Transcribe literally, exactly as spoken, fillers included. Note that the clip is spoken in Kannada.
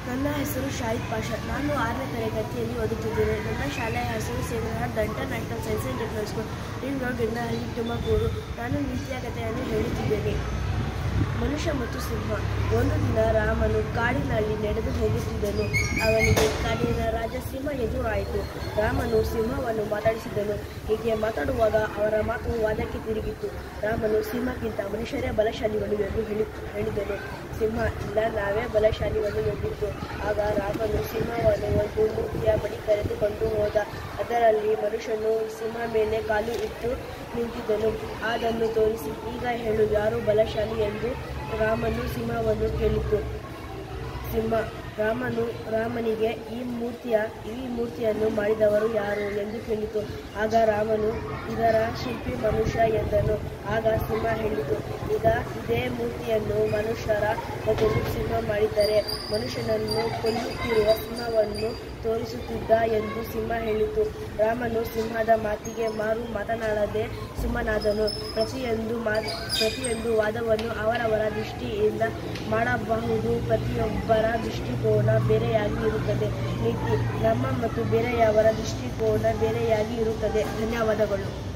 ನನ್ನ ಹೆಸರು ಶಾಹಿದ್ ಪಾಷಾ. ನಾನು ಆರನೇ ತರಗತಿಯಲ್ಲಿ ಓದುತ್ತಿದ್ದೇನೆ. ನನ್ನ ಶಾಲೆಯ ಹೆಸರು ಸೇಂದ್ರಹಾಳ್ ದಂಟ national science and technical school, ring road, Gidnahalli, Tumakuru. ನಾನು ನೀತಿಯ ಕಥೆಯನ್ನು ಹೇಳುತ್ತಿದ್ದೇನೆ. ಮನುಷ್ಯ ಮತ್ತು ಸಿಂಹ. ಒಂದು ದಿನ ರಾಮನು ಕಾಡಿನಲ್ಲಿ ನಡೆದು ಹೋಗುತ್ತಿದ್ದನು. ಅವನಿಗೆ ಕಾಡಿನ ರಾಜ ಸಿಂಹ ಎದುರಾಯಿತು. ರಾಮನು ಸಿಂಹವನ್ನು ಮಾತಾಡಿಸಿದನು. ಹೀಗೆ ಮಾತಾಡುವಾಗ ಅವರ ಮಾತು ವಾದಕ್ಕೆ ತಿರುಗಿತು. ರಾಮನು ಸಿಂಹಕ್ಕಿಂತ ಮನುಷ್ಯರೇ ಬಲಶಾಲಿಗಳು ಎಂದು ಹೇಳಿ ಹೇಳಿದನು. ಸಿಂಹ, ಇಲ್ಲ, ನಾವೇ ಬಲಶಾಲಿಗಳು ಎಂದಿತ್ತು. ಆಗ ರಾಮನು ಸಿಂಹವನ್ನು ಒಂದು ಮೂರ್ತಿಯ ಬಳಿ ಕರೆದುಕೊಂಡು ಹೋದ. ಅದರಲ್ಲಿ ಮನುಷ್ಯನು ಸಿಂಹ ಮೇಲೆ ಕಾಲು ಇಟ್ಟು ನಿಂತಿದ್ದನು. ಅದನ್ನು ತೋರಿಸಿ, ಈಗ ಹೇಳು, ಯಾರು ಬಲಶಾಲಿ ಎಂದು ರಾಮನು ಸಿಂಹವನ್ನು ಕೇಳಿತು. ಸಿಂಹ ರಾಮನು ರಾಮನಿಗೆ ಈ ಮೂರ್ತಿಯ ಈ ಮೂರ್ತಿಯನ್ನು ಮಾಡಿದವರು ಯಾರು ಎಂದು ಕೇಳಿತು. ಆಗ ರಾಮನು, ಇದರ ಶಿಲ್ಪಿ ಮನುಷ್ಯ ಎಂದನು. ಆಗ ಸಿಂಹ ಹೇಳಿತು, ಈಗ ಇದೇ ಮೂರ್ತಿಯನ್ನು ಮನುಷ್ಯರ ಬದಲು ಸಿಂಹ ಮಾಡಿದರೆ ಮನುಷ್ಯನನ್ನು ಕೊಲ್ಲುತ್ತಿರುವ ಸಿಂಹವನ್ನು ತೋರಿಸುತ್ತಿದ್ದ ಎಂದು ಸಿಂಹ ಹೇಳಿತು. ರಾಮನು ಸಿಂಹದ ಮಾತಿಗೆ ಮಾರು ಮಾತನಾಡದೆ ಸುಮ್ಮನಾದನು. ಪ್ರತಿಯೊಂದು ಮಾ ಪ್ರತಿಯೊಂದು ವಾದವನ್ನು ಅವರವರ ದೃಷ್ಟಿಯಿಂದ ಮಾಡಬಹುದು. ಪ್ರತಿಯೊಬ್ಬರ ದೃಷ್ಟಿಕೋನ ಬೇರೆಯಾಗಿ ಇರುತ್ತದೆ. ನೀತಿ ನಮ್ಮ ಮತ್ತು ಬೇರೆಯವರ ದೃಷ್ಟಿಕೋನ ಬೇರೆಯಾಗಿ ಇರುತ್ತದೆ. ಧನ್ಯವಾದಗಳು.